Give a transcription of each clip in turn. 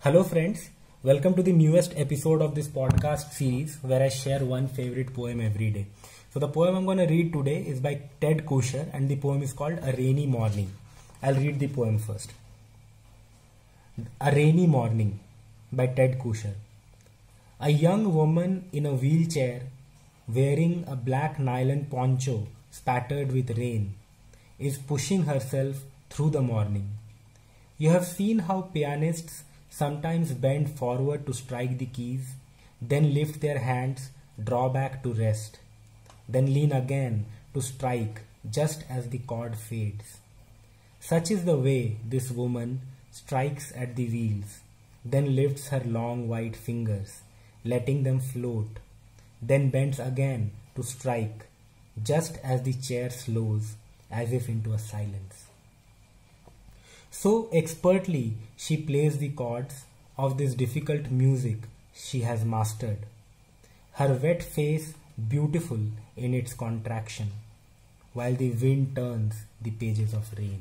Hello friends, welcome to the newest episode of this podcast series where I share one favorite poem every day. So the poem I'm going to read today is by Ted Kooser and the poem is called A Rainy Morning. I'll read the poem first. A Rainy Morning by Ted Kooser. A young woman in a wheelchair wearing a black nylon poncho spattered with rain is pushing herself through the morning. You have seen how pianists sometimes bend forward to strike the keys, then lift their hands, draw back to rest, then lean again to strike just as the chord fades. Such is the way this woman strikes at the wheels, then lifts her long white fingers, letting them float, then bends again to strike just as the chair slows as if into a silence. So expertly she plays the chords of this difficult music she has mastered, her wet face beautiful in its contraction, while the wind turns the pages of rain.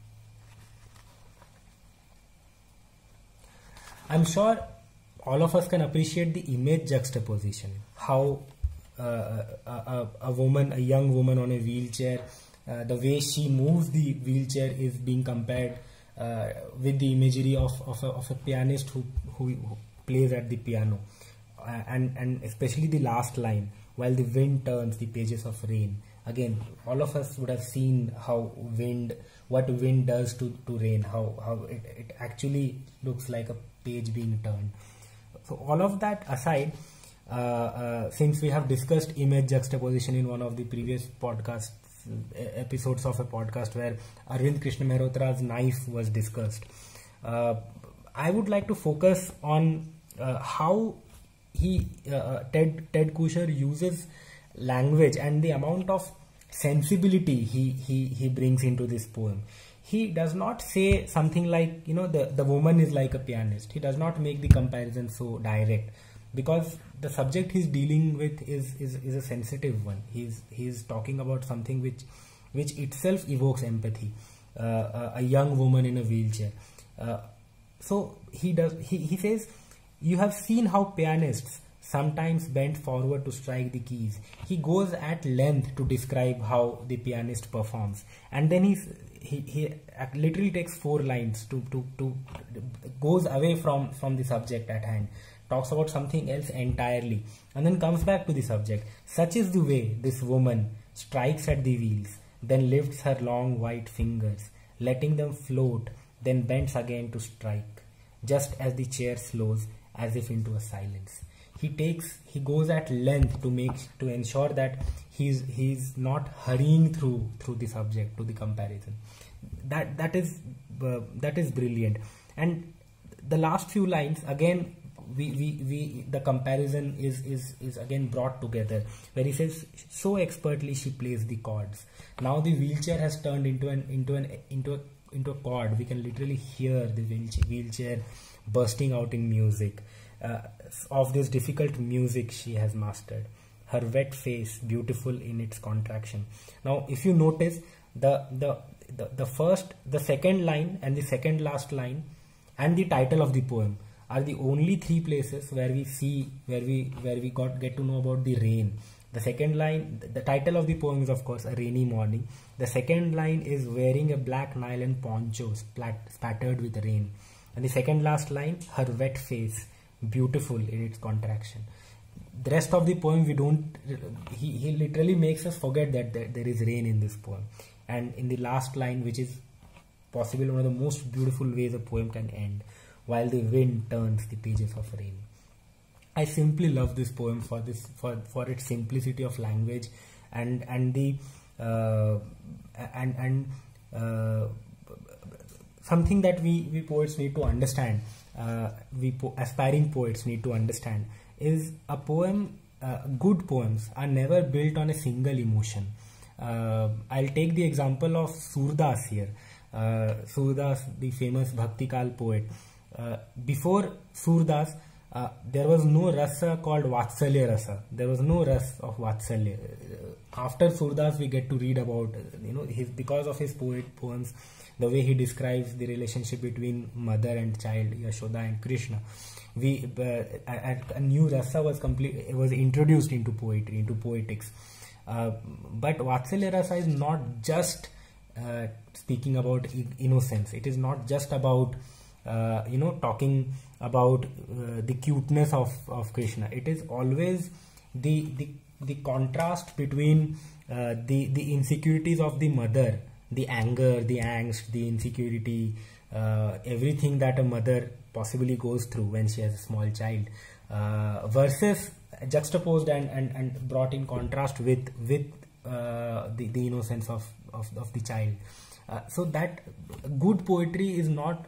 I'm sure all of us can appreciate the image juxtaposition, how a woman, a young woman on a wheelchair, the way she moves the wheelchair is being compared with the imagery of a pianist who plays at the piano, and especially the last line, while the wind turns the pages of rain. Again, all of us would have seen what wind does to rain, how it actually looks like a page being turned. So all of that aside, since we have discussed image juxtaposition in one of the previous podcasts, episodes of a podcast where Arvind Krishna Mehrotra's knife was discussed, I would like to focus on how Ted Kooser uses language and the amount of sensibility he brings into this poem. He does not say something like, the woman is like a pianist. He does not make the comparison so direct, because the subject he's dealing with is a sensitive one. He's talking about something which itself evokes empathy. A young woman in a wheelchair. So he says, you have seen how pianists sometimes bend forward to strike the keys. He goes at length to describe how the pianist performs, and then he literally takes 4 lines to goes away from the subject at hand, talks about something else entirely, and then comes back to the subject. Such is the way this woman strikes at the wheels, then lifts her long white fingers, letting them float, then bends again to strike, just as the chair slows as if into a silence. He goes at length to ensure that he's not hurrying through the subject to the comparison. That is brilliant. And the last few lines again, the comparison is again brought together, where he says, so expertly she plays the chords. Now the wheelchair has turned into a chord. We can literally hear the wheelchair bursting out in music of this difficult music she has mastered. Her wet face beautiful in its contraction. Now if you notice, the second line and the second last line and the title of the poem are the only 3 places where we get to know about the rain. The second line, the title of the poem is of course A Rainy Morning. The second line is wearing a black nylon poncho spattered with rain, and the second last line, her wet face beautiful in its contraction. The rest of the poem he literally makes us forget that there is rain in this poem. And in the last line, which is possibly one of the most beautiful ways a poem can end, while the wind turns the pages of rain. I simply love this poem for its simplicity of language and something that we poets need to understand. Aspiring poets need to understand is a poem. Good poems are never built on a single emotion. I'll take the example of Surdas here. Surdas, the famous Bhaktikal poet. Before Surdas, there was no rasa called Vatsalya rasa. There was no ras of Vatsalya. After Surdas, we get to read about, because of his poems, the way he describes the relationship between mother and child, Yashoda and Krishna. A new rasa was introduced into poetry, into poetics. But Vatsalya rasa is not just speaking about innocence. It is not just about talking about the cuteness of Krishna. It is always the contrast between the insecurities of the mother, the anger, the angst, the insecurity, everything that a mother possibly goes through when she has a small child, versus juxtaposed and brought in contrast with the innocence of the child. So that good poetry is not,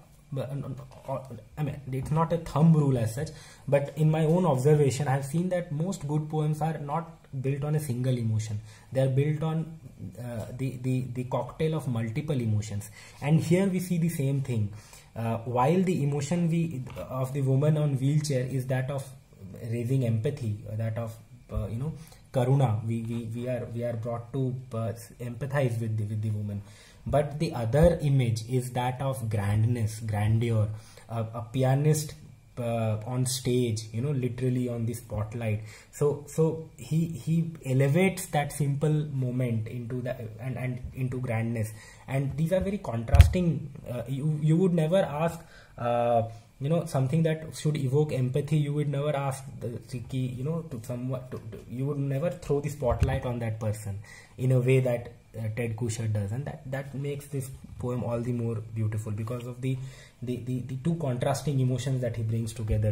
I mean, it's not a thumb rule as such, but in my own observation, I have seen that most good poems are not built on a single emotion. They are built on the cocktail of multiple emotions. And here we see the same thing. While the emotion of the woman on wheelchair is that of raising empathy, that of karuna, we are brought to empathize with the woman. But the other image is that of grandness, grandeur, a pianist on stage, literally on the spotlight. So he elevates that simple moment into and into grandness. And these are very contrasting. You would never ask, something that should evoke empathy. You would never ask to someone. You would never throw the spotlight on that person in a way that Ted Kooser does, and that makes this poem all the more beautiful because of the two contrasting emotions that he brings together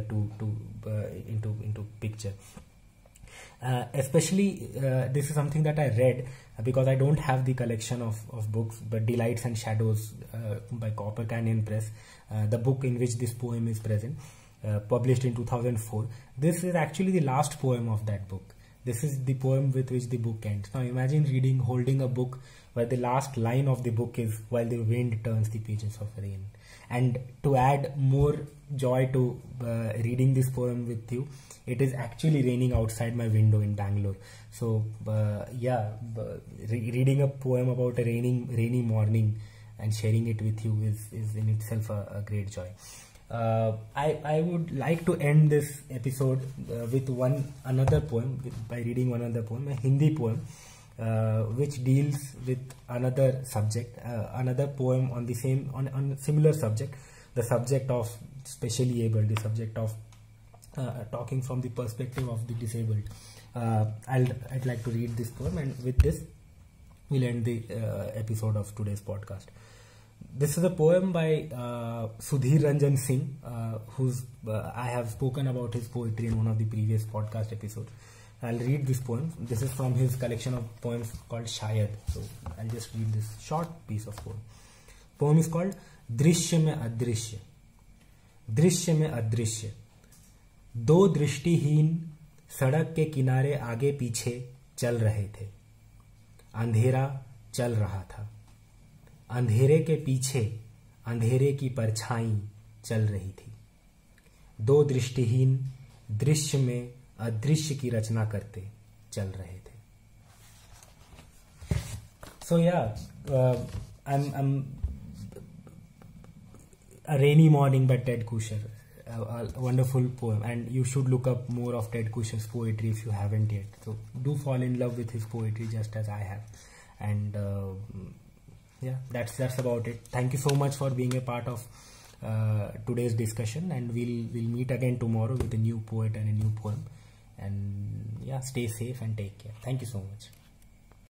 into picture. Especially this is something that I read because I don't have the collection of books, but Delights and Shadows by Copper Canyon Press, the book in which this poem is present, published in 2004. This is actually the last poem of that book. This is the poem with which the book ends. Now imagine holding a book where the last line of the book is "While the wind turns the pages of rain." And to add more joy to reading this poem with you, it is actually raining outside my window in Bangalore. So reading a poem about a rainy morning and sharing it with you is in itself a great joy. I would like to end this episode with another poem, by reading one other poem, a Hindi poem, which deals with another subject, another poem on on similar subject, the subject of specially able, the subject of talking from the perspective of the disabled. I'd like to read this poem, and with this we'll end the episode of today's podcast. This is a poem by Sudhir Ranjan Singh, I have spoken about his poetry in one of the previous podcast episodes. I'll read this poem. This is from his collection of poems called Shayad. So I'll just read this short piece of poem. Poem is called Drishya Mein Adrishya. Drishya Mein Adrishya. दो दृष्टिहीन सड़क के किनारे आगे पीछे चल रहे थे. अंधेरा चल रहा था. अंधेरे के पीछे अंधेरे की परछाई चल रही थी. दो दृष्टिहीन दृश्य में अदृश्य की रचना करते चल रहे थे. So I'm A Rainy Morning by Ted Kooser, a wonderful poem, and you should look up more of Ted Kooser's poetry if you haven't yet. So do fall in love with his poetry just as I have. And that's about it. Thank you so much for being a part of today's discussion, and we'll meet again tomorrow with a new poet and a new poem. And stay safe and take care. Thank you so much.